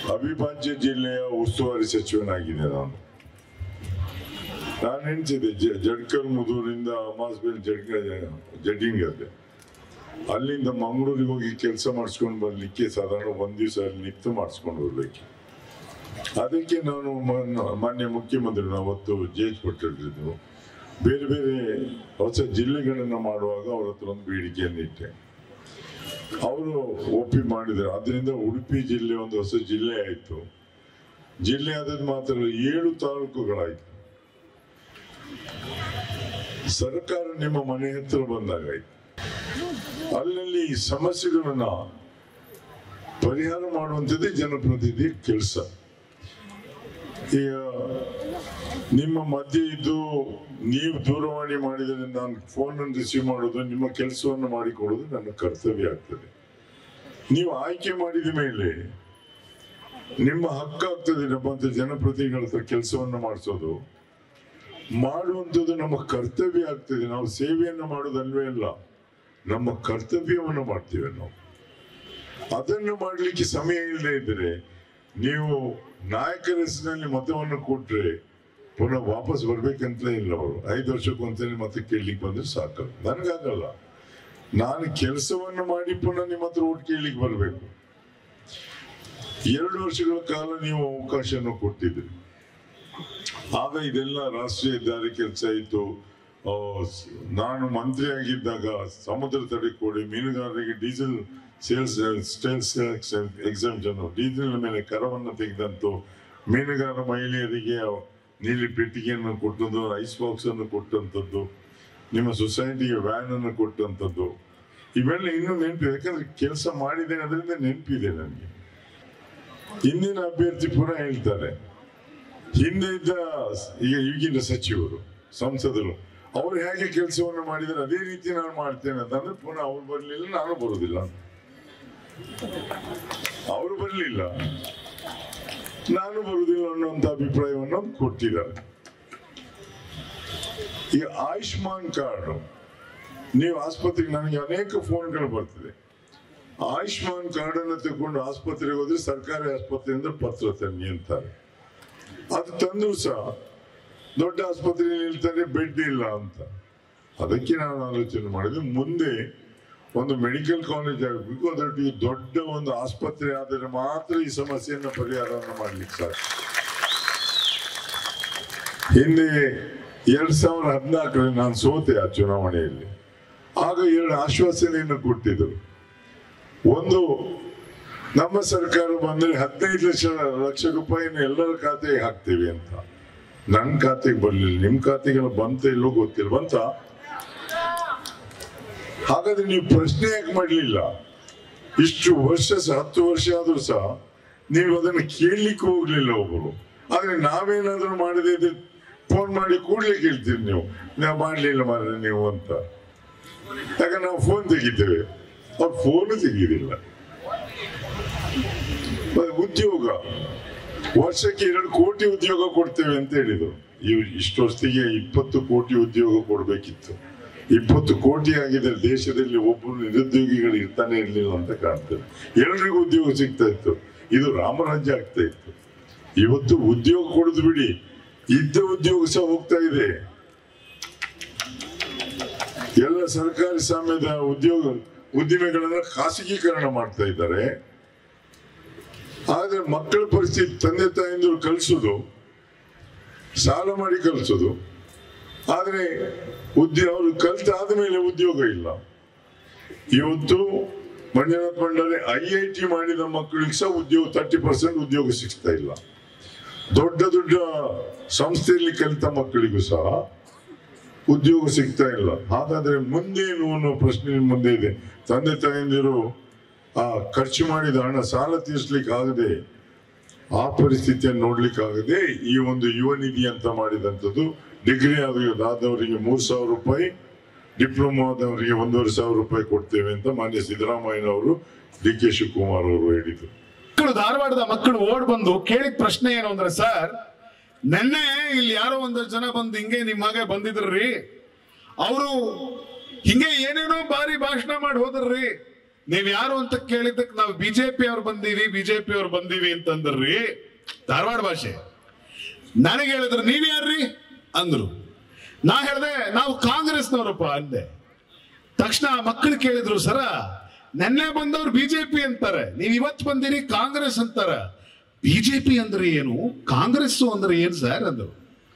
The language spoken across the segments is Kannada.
ಅವಿಭಾಜ್ಯ ಜಿಲ್ಲೆಯ ಉಸ್ತುವಾರಿ ಸಚಿವನಾಗಿದೆ ನಾನು ಎಣಿಸಿದೆ ಜಡ್ಕರ್ ಮುದೂರಿಂದ ಅಮಾಸ್ಬೇಲ್ ಜಡ್ಡಿಂಗಲ್ಲಿ ಅಲ್ಲಿಂದ ಮಂಗಳೂರಿಗೆ ಹೋಗಿ ಕೆಲಸ ಮಾಡಿಸ್ಕೊಂಡು ಬರ್ಲಿಕ್ಕೆ ಸಾಧಾರಣ ಒಂದು ದಿವಸ ಅಲ್ಲಿ ನಿಂತು ಮಾಡಿಸ್ಕೊಂಡು ಬರ್ಬೇಕು. ಅದಕ್ಕೆ ನಾನು ಮಾನ್ಯ ಮುಖ್ಯಮಂತ್ರಿ ಅವತ್ತು ಜೇಜ್ ಪಟ್ಟಿದ್ರು ಬೇರೆ ಬೇರೆ ಹೊಸ ಜಿಲ್ಲೆಗಳನ್ನು ಮಾಡುವಾಗ ಅವ್ರ ಹತ್ರ ಒಂದು ಬೇಡಿಕೆಯನ್ನು ಇಟ್ಟೆ. ಅವರು ಒಪ್ಪಿ ಮಾಡಿದ್ರು. ಅದರಿಂದ ಉಡುಪಿ ಜಿಲ್ಲೆ ಒಂದು ಹೊಸ ಜಿಲ್ಲೆ ಆಯಿತು. ಜಿಲ್ಲೆ ಆದದ್ದು ಮಾತ್ರ 7 ತಾಲೂಕುಗಳಾಯಿತು. ಸರ್ಕಾರ ನಿಮ್ಮ ಮನೆ ಹತ್ರ ಬಂದಾಗಾಯ್ತು. ಅಲ್ಲಲ್ಲಿ ಸಮಸ್ಯೆಗಳನ್ನ ಪರಿಹಾರ ಮಾಡುವಂಥದ್ದೇ ಜನಪ್ರತಿನಿಧಿ ಕೆಲಸ. ಈಗ ನಿಮ್ಮ ಮಧ್ಯೆ ಇದ್ದು ನೀವು ದೂರವಾಣಿ ಮಾಡಿದರೆ ನಾನು ಫೋನ್ ಅನ್ನು ರಿಸೀವ್ ಮಾಡೋದು, ನಿಮ್ಮ ಕೆಲಸವನ್ನು ಮಾಡಿಕೊಡೋದು ನನ್ನ ಕರ್ತವ್ಯ ಆಗ್ತದೆ. ನೀವು ಆಯ್ಕೆ ಮಾಡಿದ ಮೇಲೆ ನಿಮ್ಮ ಹಕ್ಕಾಗ್ತದೆ ನಮ್ಮಂತ ಜನಪ್ರತಿನಿಧಿಗಳ ಹತ್ರ ಕೆಲಸವನ್ನು ಮಾಡಿಸೋದು, ಮಾಡುವಂಥದ್ದು ನಮ್ಮ ಕರ್ತವ್ಯ ಆಗ್ತದೆ. ನಾವು ಸೇವೆಯನ್ನು ಮಾಡೋದಲ್ವೇ ಅಲ್ಲ, ನಮ್ಮ ಕರ್ತವ್ಯವನ್ನು ಮಾಡ್ತೇವೆ ನಾವು. ಅದನ್ನು ಮಾಡಲಿಕ್ಕೆ ಸಮಯ ಇಲ್ಲದೆ ಇದ್ರೆ ನೀವು ನಾಯಕರ ಹೆಸರಿನಲ್ಲಿ ಮತವನ್ನು ಕೊಟ್ರೆ ಪುನಃ ವಾಪಸ್ ಬರ್ಬೇಕಂತಲೇ ಇಲ್ಲ. ಅವರು 5 ವರ್ಷಕ್ಕೊಂದ್ಸಲಿ ಮತ್ತೆ ಕೇಳಲಿಕ್ಕೆ ಬಂದ್ರೆ ಸಾಕಲ್ಲ. ನನಗಾಗಲ್ಲ. ನಾನು ಕೆಲಸವನ್ನು ಮಾಡಿ ಪುನಃ ನಿಮ್ಮ ಹತ್ರ ಓಟ್ ಕೇಳಲಿಕ್ಕೆ ಬರಬೇಕು. 2 ವರ್ಷಗಳ ಕಾಲ ನೀವು ಅವಕಾಶವನ್ನು ಕೊಟ್ಟಿದ್ರಿ. ಆಗ ಇದೆಲ್ಲ ರಾಷ್ಟ್ರೀಯ ಹೆದ್ದಾರಿ ಕೆಲಸ ಇತ್ತು. ನಾನು ಮಂತ್ರಿ ಆಗಿದ್ದಾಗ ಸಮುದ್ರ ತಡೆಗೋಡೆ, ಮೀನುಗಾರರಿಗೆ ಡೀಸೆಲ್ ಸೇಲ್ಸ್ ಎಕ್ಸಾಮ್ಷನ್, ಡೀಸೆಲ್ ಮೇಲೆ ಕರವನ್ನು ತೆಗೆದಂತು, ಮೀನುಗಾರ ಮಹಿಳೆಯರಿಗೆ ನೀಲಿ ಪೆಟ್ಟಿಗೆಯನ್ನು ಕೊಟ್ಟದ್ದು, ಐಸ್ ಬಾಕ್ಸ್ ಅನ್ನು ಕೊಟ್ಟಂಥದ್ದು, ನಿಮ್ಮ ಸೊಸೈಟಿಗೆ ವ್ಯಾನ್ ಅನ್ನು ಕೊಟ್ಟಂಥದ್ದು, ಇವೆಲ್ಲ ಇನ್ನೂ ನೆನಪಿದೆ. ಯಾಕಂದ್ರೆ ಕೆಲಸ ಮಾಡಿದ್ದೇನೆ, ಅದರಿಂದ ನೆನಪಿದೆ ನನಗೆ. ಹಿಂದಿನ ಅಭ್ಯರ್ಥಿ ಪುನಃ ಹೇಳ್ತಾರೆ, ಹಿಂದೆ ಇದ್ದ ಈಗಿನ ಸಚಿವರು, ಸಂಸದರು ಅವ್ರು ಹೇಗೆ ಕೆಲಸವನ್ನು ಮಾಡಿದರೆ ಅದೇ ರೀತಿ ನಾನು ಮಾಡ್ತೇನೆ ಅಂತಂದ್ರೆ ಪುನಃ ಅವ್ರು ಬರ್ಲಿಲ್ಲ, ನಾನು ಬರುದಿಲ್ಲ. ಅವರು ಬರ್ಲಿಲ್ಲ, ನಾನು ಬರುದಿಲ್ಲ ಅನ್ನುವಂತ ಅಭಿಪ್ರಾಯವನ್ನು ಕೊಟ್ಟಿದ್ದಾರೆ. ಈಗ ಆಯುಷ್ಮಾನ್ ಕಾರ್ಡ್, ನೀವು ಆಸ್ಪತ್ರೆಗೆ, ನನಗೆ ಅನೇಕ ಫೋನ್ಗಳು ಬರ್ತದೆ. ಆಯುಷ್ಮಾನ್ ಕಾರ್ಡ್ ಅನ್ನು ತಗೊಂಡು ಆಸ್ಪತ್ರೆಗೆ ಹೋದ್ರೆ ಸರ್ಕಾರಿ ಆಸ್ಪತ್ರೆಯಿಂದ ಪತ್ರ ತನ್ನಿ ಅಂತಾರೆ. ಅದು ತಂದ್ರು ಸಹ ದೊಡ್ಡ ಆಸ್ಪತ್ರೆಯಲ್ಲಿ ಹೇಳ್ತಾರೆ ಬೆಡ್ ಇಲ್ಲ ಅಂತ. ಅದಕ್ಕೆ ನಾನು ಆಲೋಚನೆ ಮಾಡಿದೆ, ಮುಂದೆ ಒಂದು ಮೆಡಿಕಲ್ ಕಾಲೇಜ್ ಆಗಬೇಕು, ಅದರೊಟ್ಟಿಗೆ ದೊಡ್ಡ ಒಂದು ಆಸ್ಪತ್ರೆ ಆದರೆ ಮಾತ್ರ ಈ ಸಮಸ್ಯೆಯನ್ನು ಪರಿಹಾರವನ್ನು ಮಾಡ್ಲಿಕ್ಕೆ ಸಾಧ್ಯ. ಹಿಂದೆ 2014ರಲ್ಲಿ ನಾನು ಸೋತೆ ಆ ಚುನಾವಣೆಯಲ್ಲಿ. ಆಗ 2 ಆಶ್ವಾಸನೆಯನ್ನು ಕೊಟ್ಟಿದ್ರು. ಒಂದು, ನಮ್ಮ ಸರ್ಕಾರ ಬಂದ್ರೆ 15 ಲಕ್ಷ ರೂಪಾಯಿನ ಎಲ್ಲರ ಖಾತೆಗೆ ಹಾಕ್ತೇವೆ ಅಂತ. ನನ್ನ ಖಾತೆಗೆ ಬರ್ಲಿಲ್ಲ, ನಿಮ್ ಖಾತೆಗೆಲ್ಲ ಬಂತ ಇಲ್ಲೋ ಗೊತ್ತಿಲ್ಲ. ಬಂತ? ಹಾಗಾದ್ರೆ ನೀವು ಪ್ರಶ್ನೆ ಯಾಕೆ ಮಾಡ್ಲಿಲ್ಲ? ಇಷ್ಟು ವರ್ಷ 10 ವರ್ಷ ಆದ್ರೂ ಸಹ ನೀವು ಅದನ್ನು ಕೇಳಲಿಕ್ಕೆ ಹೋಗ್ಲಿಲ್ಲ ಒಬ್ಬರು. ಆದ್ರೆ ನಾವೇನಾದ್ರೂ ಮಾಡದೆ ಫೋನ್ ಮಾಡಿ ಕೂಡ್ಲೆ ಕೇಳ್ತೀರಿ ನೀವು, ನಾವು ಮಾಡ್ಲಿಲ್ಲ ಮಾರ್ರೆ ನೀವು ಅಂತ. ಯಾಕಂದ್ರೆ ನಾವು ಫೋನ್ ತೆಗಿತೇವೆ, ಅವ್ರು ಫೋನು ತೆಗೀದಿಲ್ಲ. ಉದ್ಯೋಗ ವರ್ಷಕ್ಕೆ 2 ಕೋಟಿ ಉದ್ಯೋಗ ಕೊಡ್ತೇವೆ ಅಂತ ಹೇಳಿದ್ರು. ಇಷ್ಟು ವರ್ಷಕ್ಕೆ 20 ಕೋಟಿ ಉದ್ಯೋಗ ಕೊಡ್ಬೇಕಿತ್ತು. 20 ಕೋಟಿ ಆಗಿದ್ರೆ ದೇಶದಲ್ಲಿ ಒಬ್ಬರು ನಿರುದ್ಯೋಗಿಗಳು ಇರ್ತಾನೆ ಇರ್ಲಿಲ್ಲ ಅಂತ ಕಾಣ್ತದೆ. ಎಲ್ರಿಗೂ ಉದ್ಯೋಗ ಸಿಗ್ತಾ ಇತ್ತು. ಇದು ರಾಮರಾಜ್ಯ ಆಗ್ತಾ ಇತ್ತು. ಇವತ್ತು ಉದ್ಯೋಗ ಕೊಡುದು ಬಿಡಿ, ಇದ್ದ ಉದ್ಯೋಗ ಸಹ ಹೋಗ್ತಾ ಇದೆ. ಎಲ್ಲ ಸರ್ಕಾರಿ ಸ್ವಾಮ್ಯದ ಉದ್ದಿಮೆಗಳನ್ನ ಖಾಸಗೀಕರಣ ಮಾಡ್ತಾ ಇದ್ದಾರೆ. ಆದ್ರೆ ಮಕ್ಕಳ ಪರಿಸ್ಥಿತಿ, ತಂದೆ ತಾಯಿಂದರು ಕಲಿಸೋದು, ಸಾಲ ಮಾಡಿ ಕಲಿಸೋದು. ಆದ್ರೆ ಅವರು ಕಲಿತಾದ ಮೇಲೆ ಉದ್ಯೋಗ ಇಲ್ಲ. ಇವತ್ತು ಮಂಜುನಾಥ್ ಭಂಡಾರಿ IIT ಮಾಡಿದ ಮಕ್ಕಳಿಗೆ ಸಹ ಉದ್ಯೋಗ 30% ಉದ್ಯೋಗ ಸಿಗ್ತಾ ಇಲ್ಲ. ದೊಡ್ಡ ದೊಡ್ಡ ಸಂಸ್ಥೆಯಲ್ಲಿ ಕಲಿತ ಮಕ್ಕಳಿಗೂ ಸಹ ಉದ್ಯೋಗ ಸಿಗ್ತಾ ಇಲ್ಲ. ಹಾಗಾದ್ರೆ ಮುಂದೇನು ಅನ್ನೋ ಪ್ರಶ್ನೆ ಮುಂದೆ ಇದೆ. ತಂದೆ ತಾಯಂದಿರು ಖರ್ಚು ಮಾಡಿದ ಹಣ ಸಾಲ ತೀರ್ಸ್ಲಿಕ್ಕೆ ಆಗದೆ, ಆ ಪರಿಸ್ಥಿತಿಯನ್ನು ನೋಡ್ಲಿಕ್ಕೆ ಆಗದೆ ಈ ಒಂದು ಯುವ ನಿಧಿ ಅಂತ ಮಾಡಿದಂಥದ್ದು. ಡಿಗ್ರಿ ಆದವರಿಗೆ 3,000 ರೂಪಾಯಿ, ಡಿಪ್ಲೊಮಾ ಆದವರಿಗೆ 1,500 ರೂಪಾಯಿ ಕೊಡ್ತೇವೆ ಅಂತ ಮಾನ್ಯ ಸಿದ್ದರಾಮಯ್ಯನವರು, DK ಶಿವಕುಮಾರ್ ಅವರು ಹೇಳಿದ್ರು. ಧಾರವಾಡದ ಮಕ್ಕಳು ಓಡ್ ಬಂದು ಕೇಳಿದ ಪ್ರಶ್ನೆ ಏನು ಅಂದ್ರೆ, ಸರ್ ನೆನ್ನೆ ಇಲ್ಲಿ ಯಾರೋ 1 ಜನ ಬಂದು ಹಿಂಗೆ ನಿಮ್ಮ ಹಾಗೆ ಬಂದಿದ್ರಿ, ಅವರು ಹಿಂಗೆ ಏನೇನೋ ಬಾರಿ ಭಾಷಣ ಮಾಡಿ ಹೋದ್ರಿ, ನೀವ್ ಯಾರು ಅಂತ ಕೇಳಿದ್ದಕ್ಕೆ ನಾವು ಬಿಜೆಪಿ ಅವ್ರು ಬಂದೀವಿ ಅಂತಂದ್ರಿ. ಧಾರವಾಡ ಭಾಷೆ. ನನಗೆ ಹೇಳಿದ್ರು ನೀವ್ ಯಾರ್ರಿ ಅಂದ್ರು. ನಾ ಹೇಳ್ದೆ ನಾವು ಕಾಂಗ್ರೆಸ್ನವರಪ್ಪ ಅಂದೆ. ತಕ್ಷಣ ಮಕ್ಕಳು ಕೇಳಿದ್ರು, ಸರ ನೆನ್ನೆ ಬಂದವ್ರು ಬಿಜೆಪಿ ಅಂತಾರೆ, ನೀವ್ ಇವತ್ತು ಬಂದಿರಿ ಕಾಂಗ್ರೆಸ್ ಅಂತಾರ, ಬಿಜೆಪಿ ಅಂದ್ರೆ ಏನು, ಕಾಂಗ್ರೆಸ್ ಅಂದ್ರೆ ಏನ್ ಸರ್ ಅಂದ್ರು.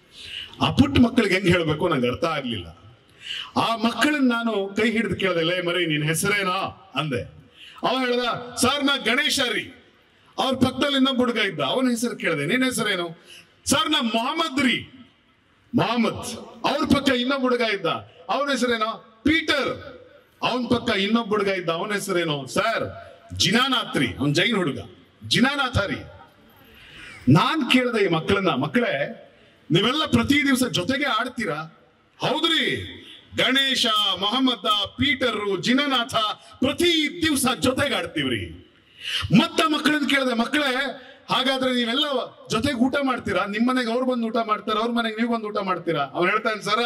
ಆ ಪುಟ್ಟ ಮಕ್ಕಳಿಗೆ ಹೆಂಗ್ ಹೇಳ್ಬೇಕು ನಂಗೆ ಅರ್ಥ ಆಗ್ಲಿಲ್ಲ. ಆ ಮಕ್ಕಳನ್ನ ನಾನು ಕೈ ಹಿಡಿದು ಕೇಳ್ದೆ, ಲೇ ಮರಿ ನಿನ್ ಹೆಸರೇನೋ ಅಂದೆ. ಅವ ಹೇಳ್ದ, ಸರ್ ನಾ ಗಣೇಶ ರೀ. ಅವ್ರ ಪಕ್ಕದಲ್ಲಿ ಇನ್ನೊಬ್ಬ ಹುಡುಗ ಇದ್ದ, ಅವನ ಹೆಸರು ಕೇಳಿದೆ, ನಿನ್ ಹೆಸರೇನು? ಸರ್ ನಾ ಮೊಹಮ್ಮದ್ ರೀ. ಮೊಹಮ್ಮದ್. ಅವ್ರ ಪಕ್ಕ ಇನ್ನೊಬ್ಬ ಹುಡುಗ ಇದ್ದ, ಅವನ ಹೆಸರೇನೋ? ಪೀಟರ್. ಅವನ್ ಪಕ್ಕ ಇನ್ನೊಬ್ಬ ಹುಡುಗ ಇದ್ದ, ಅವನ ಹೆಸರೇನು? ಸರ್ ಜಿನಾನಾಥ್ ರೀ. ಅವ್ನ್ ಜೈನ್ ಹುಡುಗ, ಜಿನಾನಾಥ ರೀ. ನಾನ್ ಕೇಳ್ದೆ ಈ ಮಕ್ಕಳನ್ನ, ಮಕ್ಕಳೇ ನೀವೆಲ್ಲ ಪ್ರತಿ ದಿವಸ ಜೊತೆಗೆ ಆಡ್ತೀರಾ? ಹೌದ್ರಿ, ಗಣೇಶ, ಮೊಹಮ್ಮದ, ಪೀಟರ್, ಜಿನನಾಥ ಪ್ರತಿ ದಿವಸ ಜೊತೆಗೆ ಆಡ್ತೀವ್ರಿ. ಮತ್ತ ಮಕ್ಕಳನ್ನ ಕೇಳಿದೆ, ಮಕ್ಕಳೇ ಹಾಗಾದ್ರೆ ನೀವೆಲ್ಲ ಜೊತೆಗೆ ಊಟ ಮಾಡ್ತೀರಾ? ನಿಮ್ ಮನೆಗೆ ಅವ್ರು ಬಂದು ಊಟ ಮಾಡ್ತಾರ, ಅವ್ರ ಮನೆಗೆ ನೀವು ಬಂದು ಊಟ ಮಾಡ್ತೀರಾ? ಅವ್ರು ಹೇಳ್ತಾನೆ, ಸರ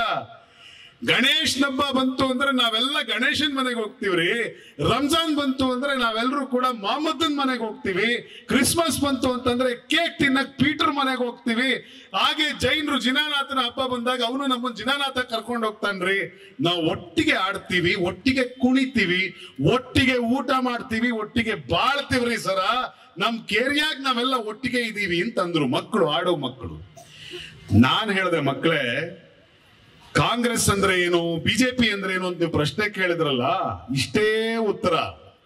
ಗಣೇಶ್ ಹಬ್ಬ ಬಂತು ಅಂದ್ರೆ ನಾವೆಲ್ಲ ಗಣೇಶನ್ ಮನೆಗೆ ಹೋಗ್ತೀವ್ರಿ. ರಂಜಾನ್ ಬಂತು ಅಂದ್ರೆ ನಾವೆಲ್ಲರೂ ಕೂಡ ಮೊಹಮ್ಮದನ್ ಮನೆಗೆ ಹೋಗ್ತೀವಿ. ಕ್ರಿಸ್ಮಸ್ ಬಂತು ಅಂತಂದ್ರೆ ಕೇಕ್ ತಿನ್ನಕ್ ಪೀಟರ್ ಮನೆಗೆ ಹೋಗ್ತೀವಿ. ಹಾಗೆ ಜೈನರು ಜಿನಾನಾಥನ ಹಬ್ಬ ಬಂದಾಗ ಅವನು ನಮ್ಮನ್ನ ಜಿನಾನಾಥ ಕರ್ಕೊಂಡು ಹೋಗ್ತಾನ್ರಿ. ನಾವು ಒಟ್ಟಿಗೆ ಆಡ್ತೀವಿ, ಒಟ್ಟಿಗೆ ಕುಣಿತೀವಿ, ಒಟ್ಟಿಗೆ ಊಟ ಮಾಡ್ತೀವಿ, ಒಟ್ಟಿಗೆ ಬಾಳ್ತೀವ್ರಿ ಸರ. ನಮ್ ಕೇರಿಯಾಗ ನಾವೆಲ್ಲ ಒಟ್ಟಿಗೆ ಇದೀವಿ ಅಂತಂದ್ರು ಮಕ್ಕಳು, ಆಡೋ ಮಕ್ಕಳು. ನಾನ್ ಹೇಳ್ದೆ, ಮಕ್ಕಳೇ ಕಾಂಗ್ರೆಸ್ ಅಂದ್ರೆ ಏನು, ಬಿಜೆಪಿ ಅಂದ್ರೆ ಏನು ಅಂತ ನೀವು ಪ್ರಶ್ನೆ ಕೇಳಿದ್ರಲ್ಲ, ಇಷ್ಟೇ ಉತ್ತರ.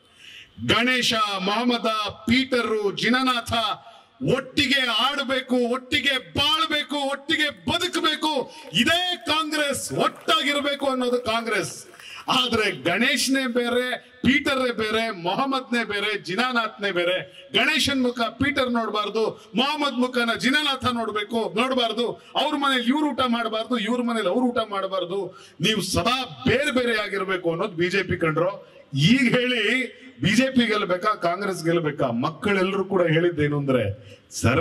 ಗಣೇಶ, ಮೊಹಮ್ಮದ, ಪೀಟರು, ಜಿನನಾಥ ಒಟ್ಟಿಗೆ ಆಡಬೇಕು, ಒಟ್ಟಿಗೆ ಬಾಳ್ಬೇಕು, ಒಟ್ಟಿಗೆ ಬದುಕಬೇಕು. ಇದೇ ಕಾಂಗ್ರೆಸ್. ಒಟ್ಟಾಗಿರ್ಬೇಕು ಅನ್ನೋದು ಕಾಂಗ್ರೆಸ್. ಆದ್ರೆ ಗಣೇಶ್ನೇ ಬೇರೆ, ಪೀಟರ್ನೇ ಬೇರೆ, ಮೊಹಮ್ಮದ್ನೇ ಬೇರೆ, ಜಿನಾನಾಥ್ನೇ ಬೇರೆ. ಗಣೇಶನ್ ಮುಖ ಪೀಟರ್ ನೋಡ್ಬಾರ್ದು, ಮೊಹಮ್ಮದ್ ಮುಖನ ಜಿನಾನಾಥ ನೋಡ್ಬಾರ್ದು. ಅವ್ರ ಮನೇಲಿ ಇವ್ರು ಊಟ ಮಾಡಬಾರ್ದು, ಇವ್ರ ಮನೇಲಿ ಅವ್ರು ಊಟ ಮಾಡಬಾರ್ದು. ನೀವು ಸದಾ ಬೇರೆ ಬೇರೆ ಆಗಿರ್ಬೇಕು ಅನ್ನೋದು ಬಿಜೆಪಿ ಕಂಡ್ರು. ಈಗ ಹೇಳಿ ಬಿಜೆಪಿ ಗೆಲ್ಬೇಕಾ ಕಾಂಗ್ರೆಸ್ ಗೆಲ್ಬೇಕಾ? ಮಕ್ಕಳೆಲ್ಲರೂ ಕೂಡ ಹೇಳಿದ್ದೇನು ಅಂದ್ರೆ, ಸರ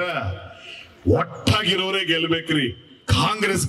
ಒಟ್ಟಾಗಿರೋರೇ ಗೆಲ್ಬೇಕ್ರಿ, ಕಾಂಗ್ರೆಸ್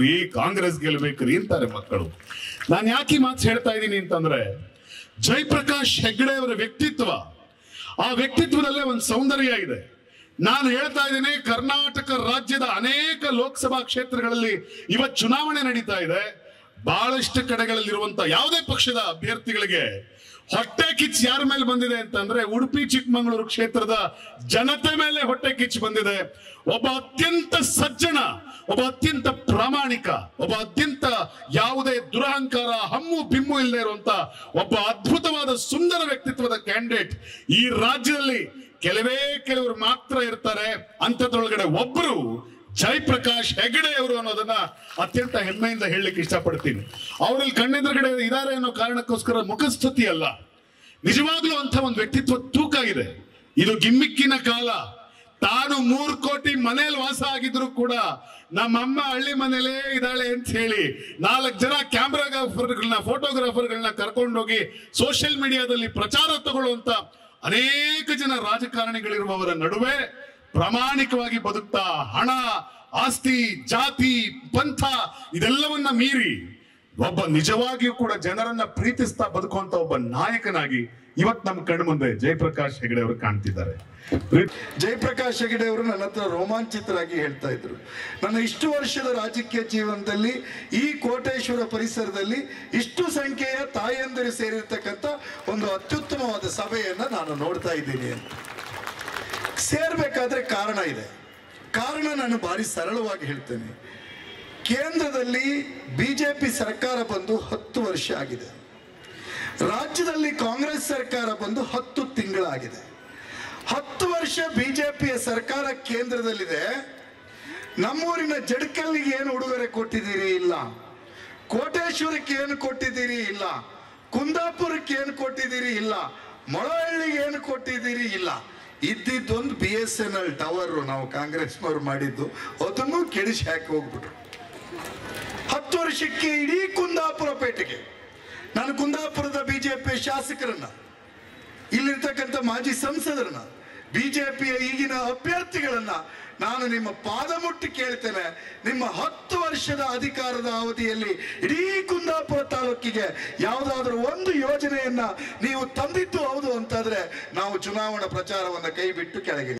ಗೆಲ್ಬೇಕ್ರಿ ಅಂತಾರೆ ಮಕ್ಕಳು. ನಾನು ಯಾಕೆ ಈ ಮಾತು ಹೇಳ್ತಾ ಇದ್ದೀನಿ ಅಂತಂದ್ರೆ, ಜಯಪ್ರಕಾಶ್ ಹೆಗ್ಡೆ ಅವರ ವ್ಯಕ್ತಿತ್ವ, ಆ ವ್ಯಕ್ತಿತ್ವದಲ್ಲೇ ಒಂದು ಸೌಂದರ್ಯ ಇದೆ. ನಾನು ಹೇಳ್ತಾ ಇದ್ದೀನಿ, ಕರ್ನಾಟಕ ರಾಜ್ಯದ ಅನೇಕ ಲೋಕಸಭಾ ಕ್ಷೇತ್ರಗಳಲ್ಲಿ ಇವತ್ತು ಚುನಾವಣೆ ನಡೀತಾ ಇದೆ. ಬಹಳಷ್ಟು ಕಡೆಗಳಲ್ಲಿರುವಂತ ಯಾವುದೇ ಪಕ್ಷದ ಅಭ್ಯರ್ಥಿಗಳಿಗೆ ಹೊಟ್ಟೆ ಕಿಚ್ಚು ಯಾರ ಮೇಲೆ ಬಂದಿದೆ ಅಂತಂದ್ರೆ, ಉಡುಪಿ ಚಿಕ್ಕಮಗಳೂರು ಕ್ಷೇತ್ರದ ಜನತೆ ಮೇಲೆ ಹೊಟ್ಟೆ ಕಿಚ್ಚು ಬಂದಿದೆ. ಒಬ್ಬ ಅತ್ಯಂತ ಸಜ್ಜನ, ಒಬ್ಬ ಅತ್ಯಂತ ಪ್ರಾಮಾಣಿಕ, ಒಬ್ಬ ಅತ್ಯಂತ ಯಾವುದೇ ದುರಹಂಕಾರ, ಹಮ್ಮು ಬಿಮ್ಮು ಇಲ್ಲದೆ ಇರುವಂತ ಒಬ್ಬ ಅದ್ಭುತವಾದ ಸುಂದರ ವ್ಯಕ್ತಿತ್ವದ ಕ್ಯಾಂಡಿಡೇಟ್ ಈ ರಾಜ್ಯದಲ್ಲಿ ಕೆಲವರು ಮಾತ್ರ ಇರ್ತಾರೆ. ಅಂಥದ್ರೊಳಗಡೆ ಒಬ್ಬರು ಜಯಪ್ರಕಾಶ್ ಹೆಗಡೆ ಅವರು ಅನ್ನೋದನ್ನ ಅತ್ಯಂತ ಹೆಮ್ಮೆಯಿಂದ ಹೇಳಲಿಕ್ಕೆ ಇಷ್ಟಪಡ್ತೀನಿ. ಅವರಲ್ಲಿ ಕಣ್ಣೆದುರುಗಡೆ ಇದಾರೆ ಅನ್ನೋ ಕಾರಣಕ್ಕೋಸ್ಕರ ಮುಖಸ್ತುತಿ ಅಲ್ಲ, ನಿಜವಾಗ್ಲೂ ಅಂತ ಒಂದು ವ್ಯಕ್ತಿತ್ವ ತೂಕ ಇದೆ. ಇದು ಗಿಮ್ಮಿಕ್ಕಿನ ಕಾಲ. ತಾನು 3 ಕೋಟಿ ಮನೇಲಿ ವಾಸ ಆಗಿದ್ರು ಕೂಡ ನಮ್ಮಮ್ಮ ಹಳ್ಳಿ ಮನೇಲೇ ಇದ್ದಾಳೆ ಅಂತ ಹೇಳಿ 4 ಜನ ಫೋಟೋಗ್ರಾಫರ್ಗಳನ್ನ ಕರ್ಕೊಂಡೋಗಿ ಸೋಷಿಯಲ್ ಮೀಡಿಯಾದಲ್ಲಿ ಪ್ರಚಾರ ತಗೊಳ್ಳುವಂತ ಅನೇಕ ಜನ ರಾಜಕಾರಣಿಗಳಿರುವವರ ನಡುವೆ ಪ್ರಾಮಾಣಿಕವಾಗಿ ಬದುಕ್ತಾ ಹಣ, ಆಸ್ತಿ, ಜಾತಿ, ಪಂಥ ಇದೆಲ್ಲವನ್ನ ಮೀರಿ ಒಬ್ಬ ನಿಜವಾಗಿಯೂ ಕೂಡ ಜನರನ್ನ ಪ್ರೀತಿಸ್ತಾ ಬದುಕುವಂತ ಒಬ್ಬ ನಾಯಕನಾಗಿ ಇವತ್ತು ನಮ್ಮ ಕಣ್ಣು ಮುಂದೆ ಜಯಪ್ರಕಾಶ್ ಹೆಗಡೆ ಅವರು ಕಾಣ್ತಿದ್ದಾರೆ. ಜಯಪ್ರಕಾಶ್ ಹೆಗಡೆ ಅವರು ನನ್ನ ಹತ್ರ ರೋಮಾಂಚಿತರಾಗಿ ಹೇಳ್ತಾ ಇದ್ರು, ನನ್ನ ಇಷ್ಟು ವರ್ಷದ ರಾಜಕೀಯ ಜೀವನದಲ್ಲಿ ಈ ಕೋಟೇಶ್ವರ ಪರಿಸರದಲ್ಲಿ ಇಷ್ಟು ಸಂಖ್ಯೆಯ ತಾಯಂದಿರು ಸೇರಿರ್ತಕ್ಕಂಥ ಒಂದು ಅತ್ಯುತ್ತಮವಾದ ಸಭೆಯನ್ನ ನಾನು ನೋಡ್ತಾ ಇದ್ದೀನಿ ಅಂತ. ಸೇರ್ಬೇಕಾದ್ರೆ ಕಾರಣ ಇದೆ. ಕಾರಣ ನಾನು ಭಾರಿ ಸರಳವಾಗಿ ಹೇಳ್ತೇನೆ. ಕೇಂದ್ರದಲ್ಲಿ ಬಿಜೆಪಿ ಸರ್ಕಾರ ಬಂದು 10 ವರ್ಷ ಆಗಿದೆ. ರಾಜ್ಯದಲ್ಲಿ ಕಾಂಗ್ರೆಸ್ ಸರ್ಕಾರ ಬಂದು 10 ತಿಂಗಳಾಗಿದೆ. 10 ವರ್ಷ ಬಿಜೆಪಿಯ ಸರ್ಕಾರ ಕೇಂದ್ರದಲ್ಲಿದೆ. ನಮ್ಮೂರಿನ ಜಡ್ಕಲ್ಲಿಗೆ ಏನು ಉಡುಗೊರೆ ಕೊಟ್ಟಿದ್ದೀರಿ? ಇಲ್ಲ. ಕೋಟೇಶ್ವರಕ್ಕೆ ಏನು ಕೊಟ್ಟಿದ್ದೀರಿ? ಇಲ್ಲ. ಕುಂದಾಪುರಕ್ಕೆ ಏನು ಕೊಟ್ಟಿದ್ದೀರಿ? ಇಲ್ಲ. ಮೊಳಹಳ್ಳಿಗೆ ಏನು ಕೊಟ್ಟಿದ್ದೀರಿ? ಇಲ್ಲ. ಇದ್ದಿದ್ದೊಂದು BSNL ಟವರ್ ನಾವು ಕಾಂಗ್ರೆಸ್ನವ್ರು ಮಾಡಿದ್ದು, ಅದನ್ನು ಕೆಡಿಸಿ ಹಾಕಿ ಹೋಗ್ಬಿಟ್ರು. 10 ವರ್ಷಕ್ಕೆ ಇಡೀ ಕುಂದಾಪುರ ಪೇಟೆಗೆ ನಾನು ಕುಂದಾಪುರದ ಬಿಜೆಪಿ ಶಾಸಕರನ್ನ, ಇಲ್ಲಿರ್ತಕ್ಕಂಥ ಮಾಜಿ ಸಂಸದರನ್ನ, ಬಿಜೆಪಿಯ ಈಗಿನ ಅಭ್ಯರ್ಥಿಗಳನ್ನ ನಾನು ನಿಮ್ಮ ಪಾದ ಮುಟ್ಟಿ ಕೇಳ್ತೇನೆ, ನಿಮ್ಮ 10 ವರ್ಷದ ಅಧಿಕಾರದ ಅವಧಿಯಲ್ಲಿ ಇಡೀ ಕುಂದಾಪುರ ತಾಲೂಕಿಗೆ ಯಾವುದಾದ್ರೂ ಒಂದು ಯೋಜನೆಯನ್ನ ನೀವು ತಂದಿದ್ದು ಹೌದು ಅಂತಾದ್ರೆ ನಾವು ಚುನಾವಣಾ ಪ್ರಚಾರವನ್ನ ಕೈ ಬಿಟ್ಟು ಕೆಳಗೆ